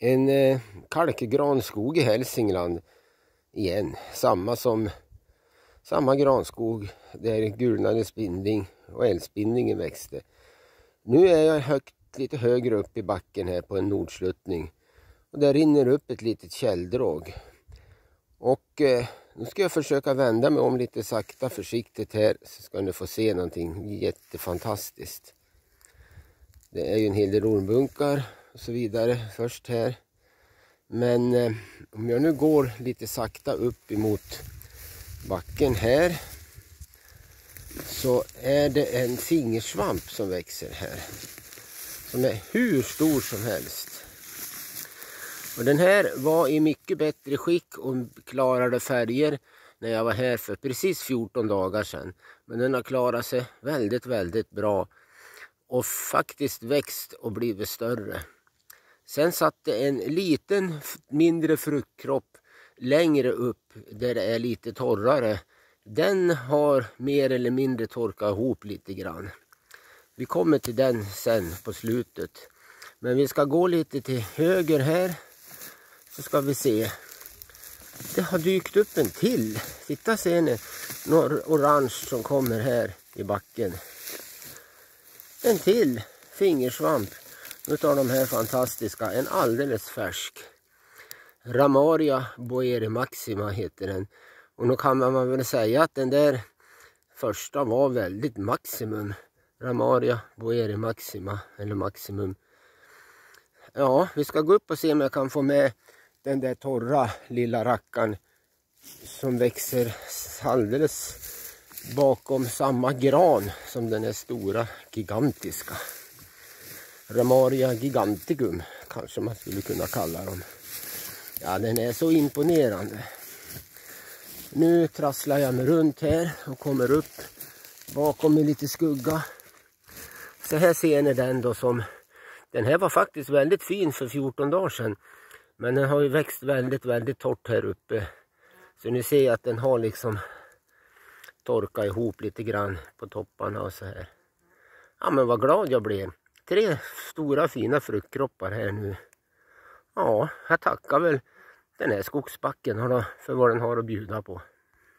En kalkgranskog i Hälsingland igen. Samma granskog där gulnade spindling och älgspindlingen växte. Nu är jag lite högre upp i backen här på en nordsluttning. Och där rinner upp ett litet källdrag. Och nu ska jag försöka vända mig om lite sakta försiktigt här, så ska ni få se någonting jättefantastiskt. Det är ju en hel del ormbunkar och så vidare först här. Men om jag nu går lite sakta upp emot backen här, så är det en fingersvamp som växer här. Som är hur stor som helst. Och den här var i mycket bättre skick och klarade färger när jag var här för precis 14 dagar sedan. Men den har klarat sig väldigt, väldigt bra. Och faktiskt växt och blivit större. Sen satt det en liten mindre fruktkropp längre upp där det är lite torrare. Den har mer eller mindre torkat ihop lite grann. Vi kommer till den sen på slutet. Men vi ska gå lite till höger här. Så ska vi se. Det har dykt upp en till. Titta, ser ni. Någon orange som kommer här i backen. En till fingersvamp utav de här fantastiska. En alldeles färsk. Ramaria boere maxima heter den. Och nu kan man väl säga att den där första var väldigt maximum. Ramaria boere maxima eller maximum. Ja, vi ska gå upp och se om jag kan få med den där torra lilla rackan som växer alldeles bakom samma gran som den är stora gigantiska. Ramaria giganticum kanske man skulle kunna kalla dem. Ja, den är så imponerande. Nu trasslar jag mig runt här och kommer upp bakom med lite skugga. Så här ser ni den då som... Den här var faktiskt väldigt fin för 14 dagar sedan. Men den har ju växt väldigt, väldigt torrt här uppe. Så ni ser att den har liksom torkat ihop lite grann på topparna och så här. Ja, men vad glad jag blev. 3 stora fina fruktkroppar här nu. Ja, jag tackar väl den här skogsbacken för vad den har att bjuda på.